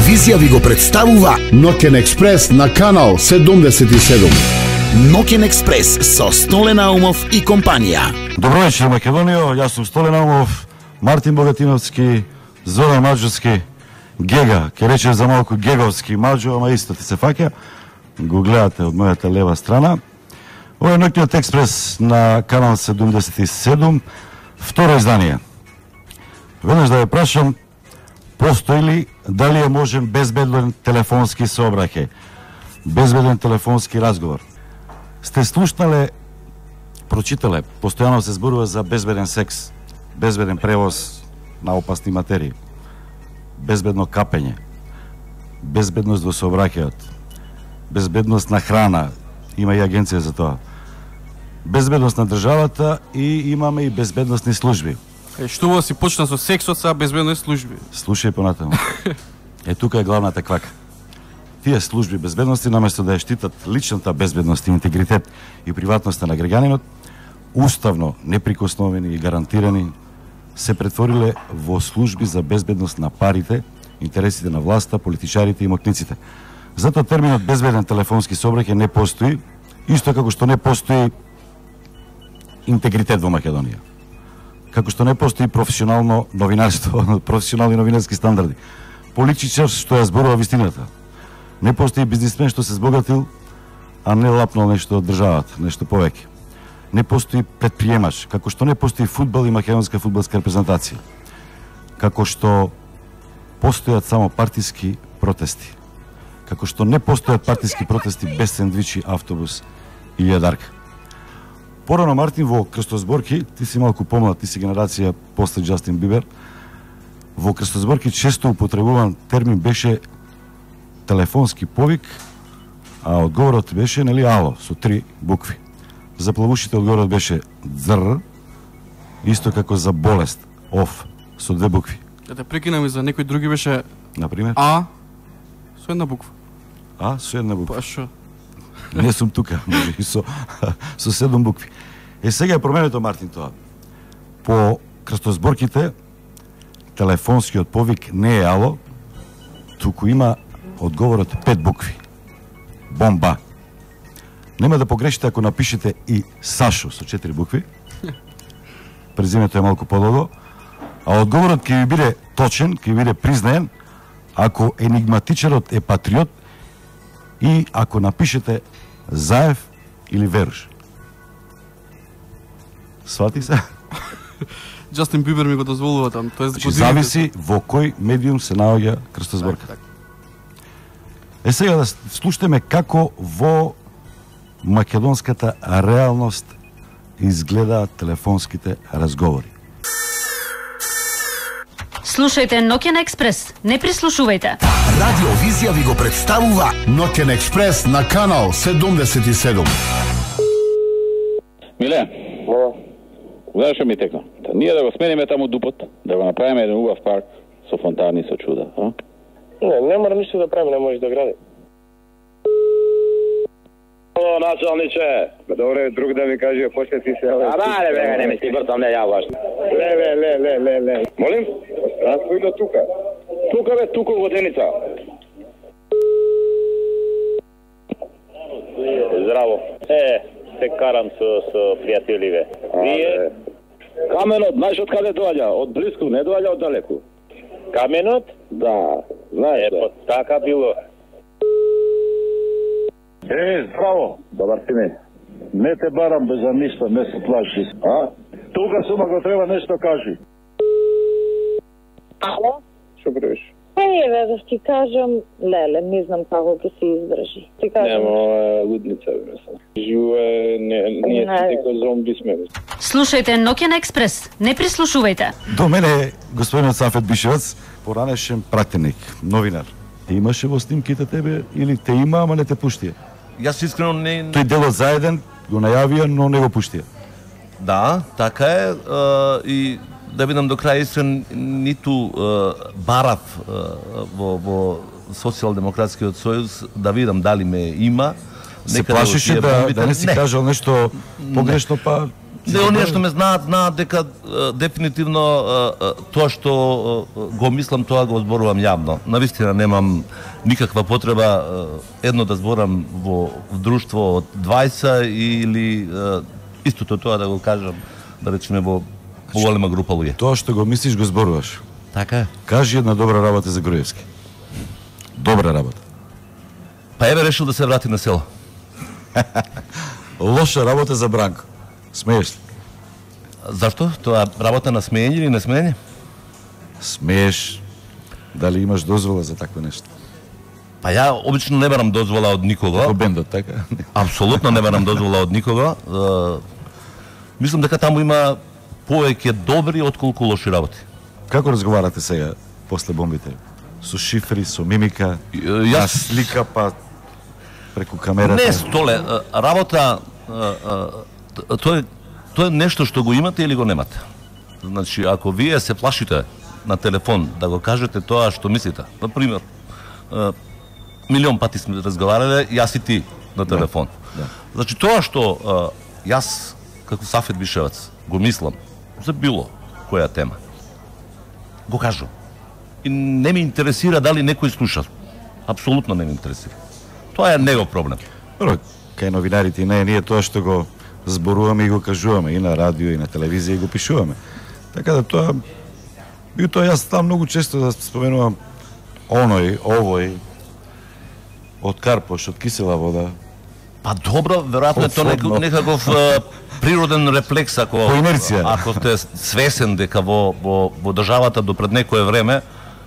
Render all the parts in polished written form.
Радиовизија ви го представува Ноќен експрес на канал 77. Ноќен експрес со Столе Наумов и компанија. Добро вечер, Македонија. Јас сум Столе Наумов, Мартин Богатиновски, Зоран Маđовски, Гега. Ке рече за малку Геговски Маđо, ама исто ти се фаќа. Го гледате од мојата лева страна. Ова е Ноќниот експрес на канал 77, второ издание. Веднаш да ја прашам, постои ли, дали е можен безбеден телефонски сообраќај, безбеден телефонски разговор? Сте слушнале, прочитале, постојано се зборува за безбеден секс, безбеден превоз на опасни материи, безбедно капење, безбедност во сообраќајот, безбедност на храна, има и агенција за тоа, безбедност на државата и имаме и безбедностни служби. Што во си почна со сексот, са безбедни служби? Слушај понатаму. Тука е главната квака. Тие служби безбедности, наместо да ја штитат личната безбедност и интегритет и приватноста на граѓанинот, уставно неприкосновени и гарантирани, се претвориле во служби за безбедност на парите, интересите на власта, политичарите и мокниците. Затоа терминот безбеден телефонски сообраќај не постои, исто како што не постои интегритет во Македонија. Како што не постои професионално новинарство, професионални новинарски стандарди. Политичар што ја зборува вистината. Не постои бизнисмен што се збогатил, а не лапнал нешто од државата, нешто повеќе. Не постои предприемач, како што не постои фудбал и македонска фудбалска репрезентација. Како што постојат само партиски протести. Како што не постојат партиски протести без сендвичи, автобус и јадарка. Порано, Мартин, во крстозборки, ти си малку помлад, ти си генерација после Џастин Бибер, во крстозборки често употребуван термин беше телефонски повик, а одговорот беше, нели, ало, со 3 букви. За плавушите одговорот беше ДЗР, исто како за болест, ОФ, со 2 букви. Да те прекинам и за некои други беше Например? А, со една буква. А, со една буква. Па шо? Не сум тука, може и со 7 букви. Сега е променето, Мартин, тоа. По крстозборките, телефонскиот повик не е ало, туку има одговорот 5 букви. Бомба. Нема да погрешите ако напишете и Сашо со 4 букви. Презимето е малку подолго. А одговорот ќе ви биде точен, ќе ви биде признаен, ако енигматичарот е патриот и ако напишете Заев или Веруш. Свати се? Џастин Бибер ми го дозволува там. Значи, зависи во кој медиум се наоѓа крстозборката. Сега да слушаме како во македонската реалност изгледаат телефонските разговори. Слушајте Ноќен експрес, не прислушувајте. Радиовизија ви го представува Ноќен експрес на канал 77. Миле, знаеш што ми текна? Ние да го смениме таму дупот, да го направиме еден убав парк со фонтани, со чуда, а? Не мора ништо да правим, не можеш да гради. Ало, началниче! Добре, друг да ми каже, после ти се... Абе, бега, не ми си вртам, не ја важно. Ле. Молим? Раској до тука. Тука бе, тука воденица. Здраво. Се карам со пријатели, бе. Вие? Каменот, знаеш од каде доаѓа? Од близко, не доаѓа од далеку. Каменот? Да, знаеш да. Така било. Здраво. Добар си ми. Не те барам без ништо, не се плаши. А? Тука сум, ако треба нешто кажи. Ало? Што правиш? Еве, да ти кажам, леле, не знам како ќе се издржи. Ти кажам. Нема лудница, бе. Живе, ние дека зомби сме. Слушајте Ноќен експрес, не прислушувајте. До мене господинот Сафет Бишевец, поранешен пратеник, новинар. Те имаше во снимките тебе или те има, ама не те пуштија? Јас искрено не... Тој делот заеден го најавија, но не го пуштија. Да, така е. И да бидам до крај искрен, ниту барав во Социјалдемократскиот сојуз да видам дали ме има. Се плашеше да не си кажал нешто погрешно, па Не, оние што ме знаат дека дефинитивно тоа што го мислам, тоа го зборувам јавно. Навистина немам никаква потреба едно да зборам во друштво од 20 или истото тоа да го кажам, да речеме во голема група луѓе. Тоа што го мислиш го зборуваш. Така е. Кажи една добра работа за Груевски. Добра работа. Па еве решил да се врати на село. Лоша работа за Бранко. Смееш ли? Зашто? Тоа работа на смеење или не смеење? Смееш. Дали имаш дозвола за такво нешто? Па ја обично не барам дозвола од никого. Како бендот, така? Апсолутно не барам дозвола од никого. Мислам дека таму има повеќе добри отколку лоши работи. Како разговарате сега после бомбите? Со шифри, со мимика, Јас слика, па преку камерата? Не, Столе, работа тоа е нешто што го имате или го немате. Значи, ако вие се плашите на телефон да го кажете тоа што мислите, на пример, милион пати сме разговарале, јас и ти на телефон. Да. Значи, тоа што јас, како Сафет Бишевец, го мислам за било која тема, го кажам. И не ме интересира дали некој слуша. Апсолутно не ме интересира. Тоа е негов проблем. Добро, кај новинарите не е ние тоа што го зборуваме и го кажуваме и на радио и на телевизија и го пишуваме. Така да тоа јас там многу често да споменувам оној, овој од Карпош, од кисела вода. Па добро, веројатно е тоа некаков природен рефлекс ако по инерција. Ако сте свесен дека во државата до пред некое време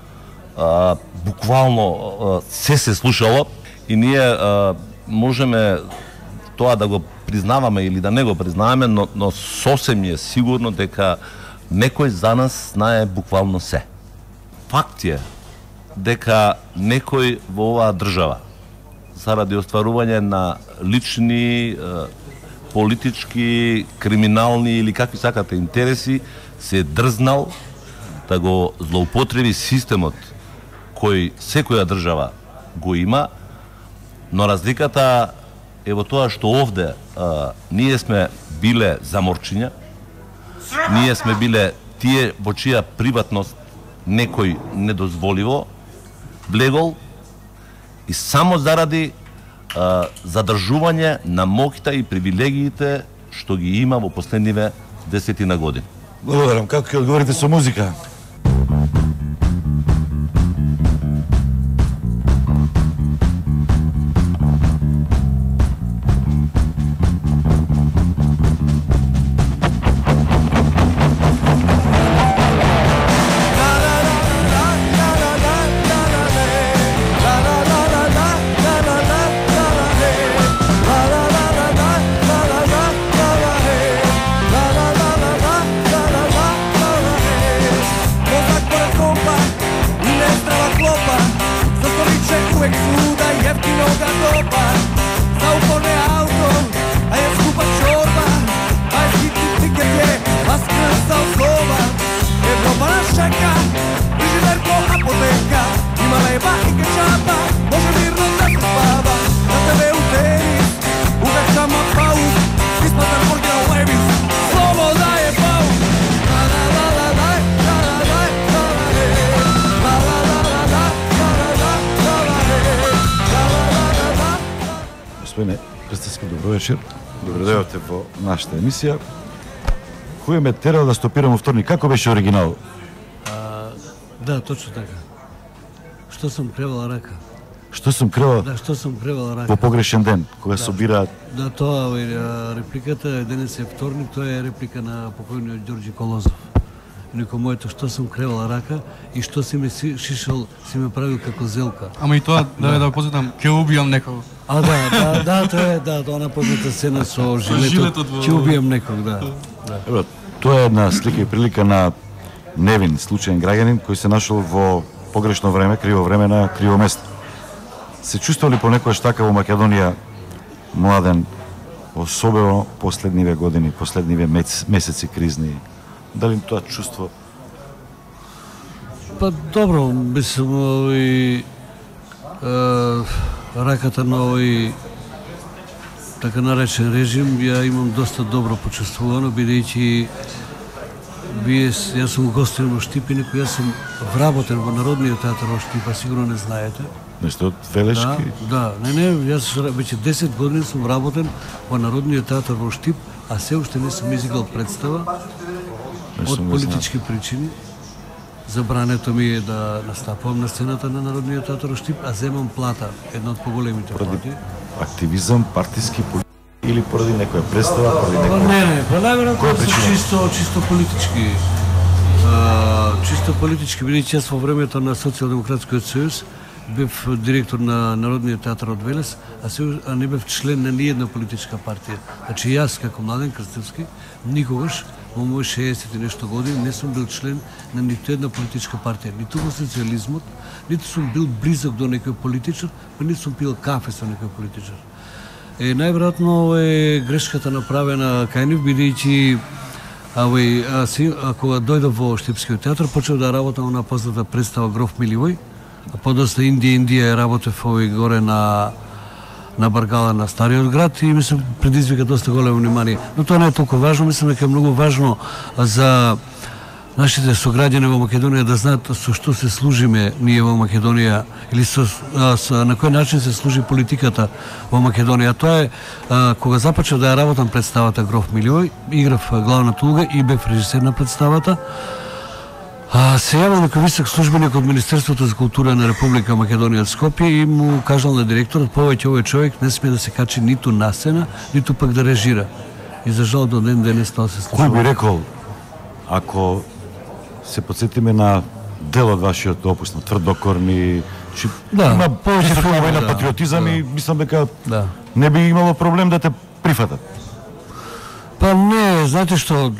буквално се слушало и ние можеме тоа да го признаваме или да не го признаваме, но сосем е сигурно дека некој за нас знае буквално се. Факт е дека некој во оваа држава заради остварување на лични, политички, криминални или какви сакате интереси се дрзнал да го злоупотреби системот кој секоја држава го има, но разликата е во тоа што овде ние сме биле заморчиња, ние сме биле тие во чија приватност некој недозволиво влегол и само заради задржување на моќта и привилегиите што ги има во последниве 10 години. Благодарам. Како ќе одговорите со музика? Господине Крстевски, добро вечер. Добро дојдовте во нашата емисија. Кој ме терал да стопирам во вторник? Како беше оригинал? Да, точно така. Што сум кревала рака. Што сум кревала? Да, што сум кревала рака. Во погрешен ден, кога собираат. Да, тоа репликата, денес е вторник, тоа е реплика на покојниот Ѓорѓи Колозов. Неко моето што сум кревала рака и што си ме шишал, си ме правил како зелка. Ама и тоа, да посетам, ќе убијам некого. Да, тоа е, она позната сцена со жилетот, ќе убијам неког, да. Добро, тоа е една слика и прилика на невин случаен граѓанин кој се нашол во погрешно време, криво време на криво место. Се чувствували понекогаш така во Македонија, младен, особено последниве години, последниве месеци кризни? Дали тоа чувство? Па добро, мислам, раката на овој така наречен режим, ја имам доста добро почувствувано, бидејќи јас сум гостин во Штип и некој, јас сум вработен во Народниот театар во Штип, а сигурно не знаете. Нешто од Велешки? Да, јас веќе 10 години сум вработен во Народниот театар во Штип, а се уште не сум изиграл представа од политички причини. Забрането ми е да настапувам на сцената на Народниот театар во Штип, а земам плата, една од поголемите плати. Активизам, партиски или поради некоја представа, поради некоја... Не, најверојатно чисто политички. Чисто политички, бидејќи јас во времето на Социјалдемократскиот сојуз бев директор на Народниот театар од Велес, а не бев член на ниједна политичка партија. Значи јас како Младен Крстевски никогаш во мој 60 и нешто години не сум бил член на ниту една политичка партија, ниту во социјализмот, ниту сум бил близок до некој политичар, па ниту сум пил кафе со некој политичар. Најверојатно е грешката направена кај нив, бидејќи кога дојдов во Штипскиот театар, почнав да работам на позната представа Гроф Миливој, а подоста Индија работев горе на Баргала на Стариот град и мислам предизвика доста големо внимание. Но тоа не е толку важно, мислам дека е многу важно за нашите сограѓани во Македонија да знаат со што се служиме ние во Македонија или на кој начин се служи политиката во Македонија. Тоа е кога започнав да ја работам представата Гроф Миливој, играв главната улога и бев режисер на представата. Се јавил некој висок службеник од Министерството за култура на Република Македонија од Скопје и му кажал на директорот повеќе овој човек не смее да се качи ниту на сцена, ниту пак да режира. И за жал до ден денес тоа се случува. Кој би рекол, ако се подсетиме на дел од вашиот опус, на Тврдокорни, има повеќе филмови на патриотизам и мислам дека не би имало проблем да те прифатат. Па не, знаете што,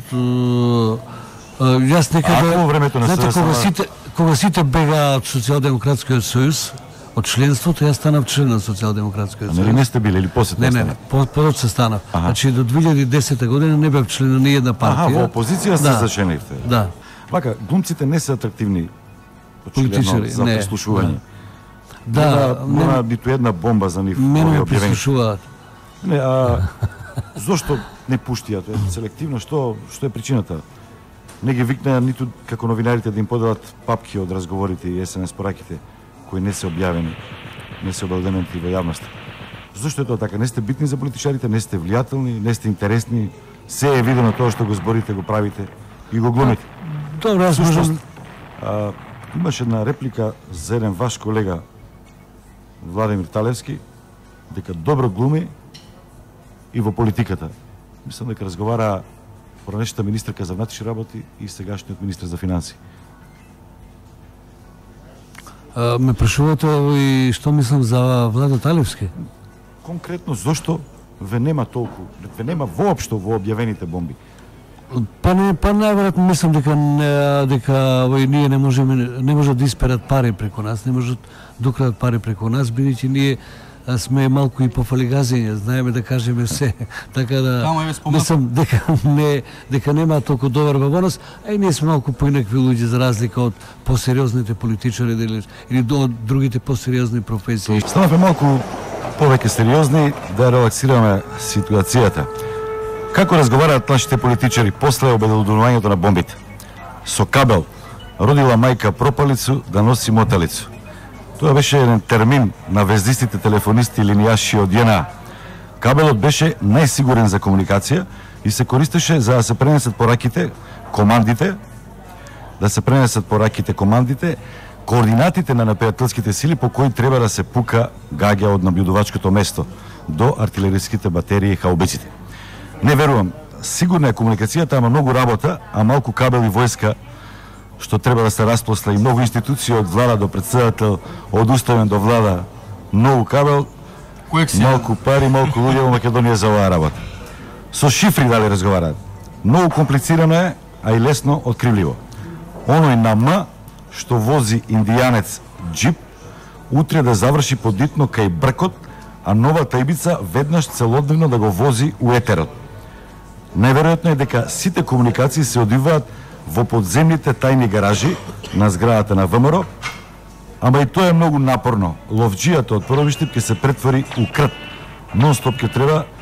јас некаде... Ако времето на СДСМ... Кога сите бега од Социјалдемократскиот сојуз, од членството, јас станав член на Социјалдемократскиот сојуз. Нели не сте били или после тоа станав? Не, подоцна станав. Значи до 2010 година не бев член на ниједна партија. Во опозиција се зачленивте. Да. Вака, глумците не се атрактивни политичари за прислушување. Да, нема ниту една бомба за нив. Мене ме прислушуваат. Не, зошто не пуштија? Селективно, што е причината? Не ги викнаа ниту како новинарите да им поделат папки од разговорите и СНС пораките кои не се објавени, не се обелдементи во јавноста. Зошто е тоа така? Не сте битни за политичарите, не сте влијателни, не сте интересни, се е видено тоа што го зборите, го правите и го глумите. Добро, јас можам... Имаше една реплика за еден ваш колега Владимир Талевски, дека добро глуми и во политиката. Мислам дека разговара поранешната министерка за внатрешни работи и сегашниот министер за финанси. Ме прашувате и што мислам за Владо Талевски? Конкретно, зошто ве нема толку, ве нема воопшто во објавените бомби? Па најверојатно мислам дека ние не можат да исперат пари преку нас, не можат да украдат пари преку нас, бидејќи ние сме малку и пофалигазени, знаеме да кажеме се, така да мислам дека нема толку добар во нас, а и ние сме малку поинакви луѓе за разлика од посериозните политичари или од другите посериозни професии. Станавме малку повеќе сериозни да релаксираме ситуацијата. Како разговараат нашите политичари после обелодувањето на бомбите? Со кабел родила мајка пропалицу да носи моталицу. Тоа беше еден термин на вездистите телефонисти и линијаши од ЈНА. Кабелот беше најсигурен за комуникација и се користеше за да се пренесат пораките, командите, координатите на непријателските сили по кои треба да се пука гаѓа од набљудувачкото место до артилериските батерии и хаубиците. Не верувам, сигурна е комуникацијата, ама многу работа, а малку кабел и војска што треба да се расплосла и многу институции од влада до председател, од уставен до влада, многу кабел, малку пари, малку луѓе во Македонија за оваа работа. Со шифри дали разговараат. Многу комплицирано е, а и лесно откривливо. Оној на М што вози индијанец джип, утре да заврши подитно кај Бркот, а новата ибица веднаш целодневно да го вози у етерот. Најверојатно е дека сите комуникации се одвиваат во подземните тајни гаражи на зградата на ВМРО, ама и тоа е многу напорно. Ловџијата од Првиштип ќе се претвори у крт. Нон-стоп ќе треба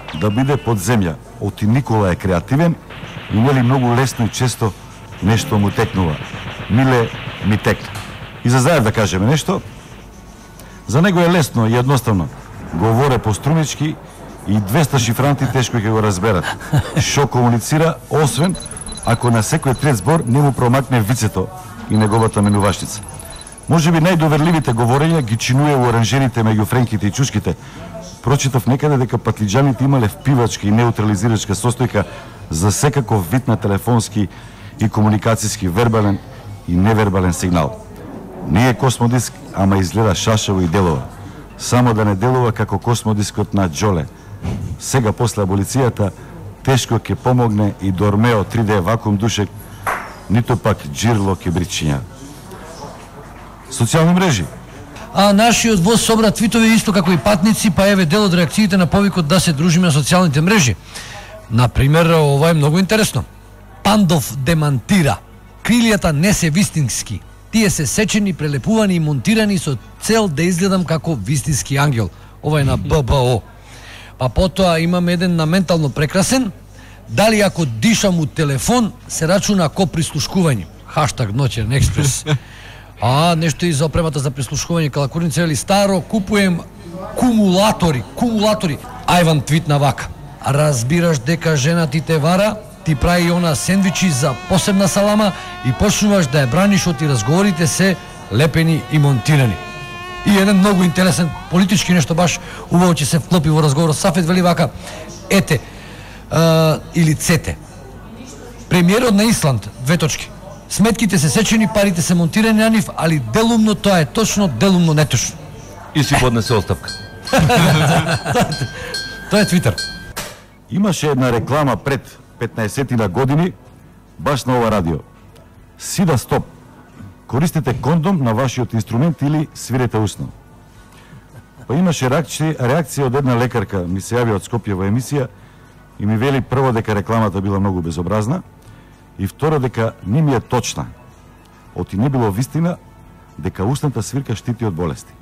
да биде под земја. Оти Никола е креативен и нели многу лесно и често нешто му текнува. Миле ми текна. И за Заев да кажеме нешто. За него е лесно и едноставно. Говоре по струнички и 200 шифранти тешко ќе го разберат. Шо комуницира, освен ако на секој трет збор не му промакне вицето и неговата менувачница. Може би најдоверливите говорења ги чинуе у оранжерите меѓу френките и чушките. Прочитав некаде дека патлиџаните имале впивачка и неутрализирачка состојка за секаков вид на телефонски и комуникацијски вербален и невербален сигнал. Не е космодиск, ама изгледа шашево и делова. Само да не делува како космодискот на Джоле. Сега после аболицијата тешко ќе помогне и Дормео 3D вакуум душек, ниту пак Джирло кибричиња. Социјални мрежи. А нашиот воз собра твитови исто како и патници, па еве дел од реакциите на повикот да се дружиме на социјалните мрежи. Например, ова е многу интересно. Пандов демантира. Крилијата не се вистински. Тие се сечени, прелепувани и монтирани со цел да изгледам како вистински ангел. Ова е на ББО. Па потоа имаме еден на ментално прекрасен. Дали ако дишам у телефон, се рачуна ко прислушкување. Хаштаг Ноќен експрес. А, нешто и за опремата за прислушкување калакурница или старо, купуем кумулатори. Ајван твитна вака. Разбираш дека жена ти те вара, ти прави она сендвичи за посебна салама и почнуваш да ја браниш оти разговорите се лепени и монтирани. И еден многу интересен политички нешто баш убаво ќе се вклопи во разговорот. Сафет вели вака, ете, или цете. Премиерот на Исланд, 2 точки. Сметките се сечени, парите се монтирани на нив, али делумно тоа е точно, делумно неточно. И си поднесе оставка. Тоа е Твитер. Имаше една реклама пред 15 години, баш на ова радио. Сида стоп. Користите кондом на вашиот инструмент или свирете усно. Па имаше реакција од една лекарка, ми се јави од Скопје во емисија и ми вели прво дека рекламата била многу безобразна и второ дека не ми е точна. Оти не било вистина дека устната свирка штити од болести.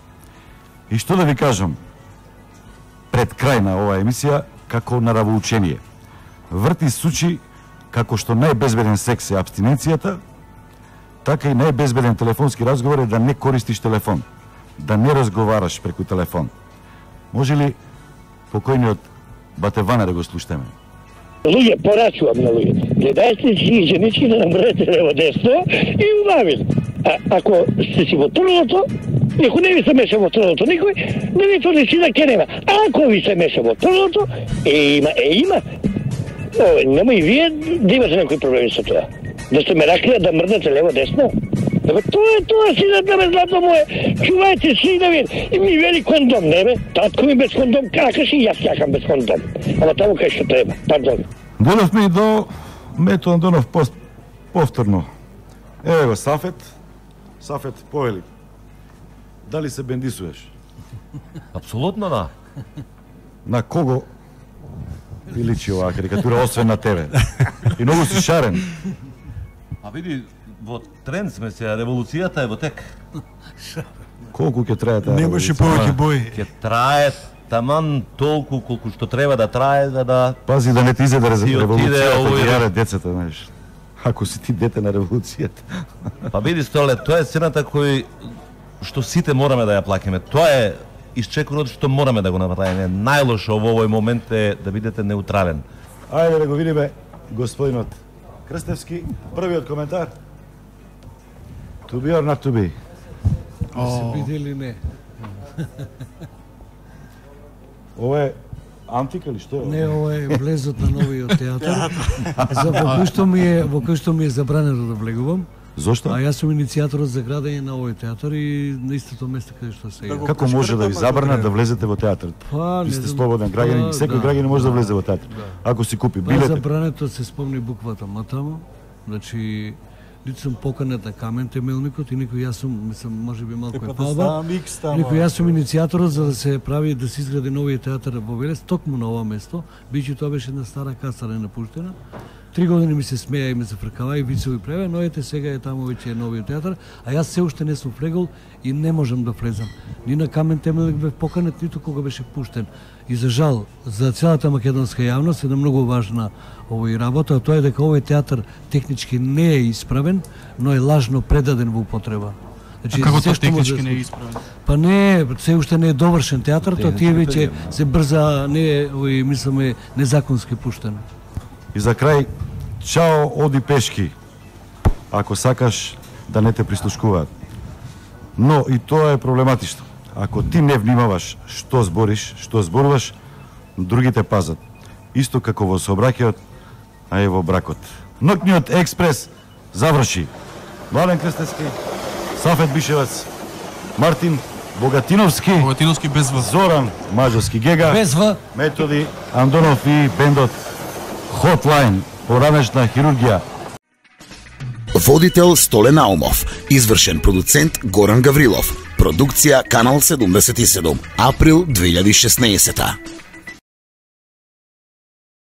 И што да ви кажам, пред крај на оваа емисија, како наравоучение. Врти сучи како што најбезбеден секс е абстиненцијата, така и најбезбеден телефонски разговор е да не користиш телефон, да не разговараш преку телефон. Може ли покојниот Батевана да го слушаме? Луѓе, порачувам на луѓе. Гледајте си женички да намрете лево десно и убавите. Ако сте си во трудото, некој не ви се меша во трудото, никој не ви тврди си да ке нема. Ако ви се меша во трудото, има. Нема и вие да имате некои проблеми со тоа. Да сте ме раклија да мрдате лево десно. Тоа си да ме злато мое. Чувајте си да видите. И ми вели кондом, не бе. Татко ми без кондом, какаш и јас јакам без кондом. Ама таму кај што треба. Пардон. Дојдовме и до Мето Андонов повторно. Еве го Сафет. Сафет, повели. Дали се бендисуеш? Апсолутно да. На кого ви личи оваа карикатура, освен на тебе? И многу си шарен. А види, во тренд сме се, револуцијата е во тек. Колку ќе трае таа? Немаше повеќе бои. Ќе трае таман толку колку што треба да трае за да... Пази да не ти изе да револуцијата овој ги јаре децата, знаеш. Ако си ти дете на револуцијата. Па види, Столе, тоа е цената кој што сите мораме да ја плакиме. Тоа е исчекорот што мораме да го направиме. Најлошо во овој момент е да бидете неутрален. Ајде да го видиме господинот Крстевски, првиот коментар. To be or not to be? Се биде или не? Ова е антика или што? Не, ова е влезот на новиот театар. Во кој што ми е забрането да влегувам. Зошто? А јас сум иницијаторот за градење на овој театар и на истото место каде што се игра. Како може да ви забранат да влезете во театар? Ви сте слободен граѓанин, секој граѓанин може да влезе во театар. Ако си купи билет. Забрането се спомни буквата М таму. Значи ниту сум поканет на Камен Темелникот и никој, јас сум, мислам, можеби малку е палба. Никој, јас сум иницијаторот за да се прави, да се изгради новиот театар во Велес, токму на ова место, бидејќи тоа беше една стара каса не напуштена. 3 години ми се смеја и ми се фркава и вицеви преве, но ете сега е таму веќе е новиот театар, а јас се уште не сум влегол и не можам да влезам. Ни на Камен темелек бев поканет, ниту кога беше пуштен. И за жал, за целата македонска јавност една многу важна овој работа, а тоа е дека овој театар технички не е исправен, но е лажно предаден во употреба. Значи, како тоа технички не е исправен? Па не, се уште не е довршен театар, тоа тие веќе се брза, не е, овој, мисламе, незаконски пуштен. И за крај, чао, оди пешки, ако сакаш да не те прислушкуваат. Но и тоа е проблематично. Ако ти не внимаваш што збориш, што зборуваш, другите пазат. Исто како во сообраќајот, а и во бракот. Ноќниот експрес заврши. Младен Крстевски, Сафет Бишевац, Мартин Богатиновски без В, Зоран Мажовски Гега, без В, Методи Андонов и бендот Хотлайн, поранешна хирургија. Водител Столе Наумов, извршен продуцент Горан Гаврилов, продукција Канал 77, април 2016.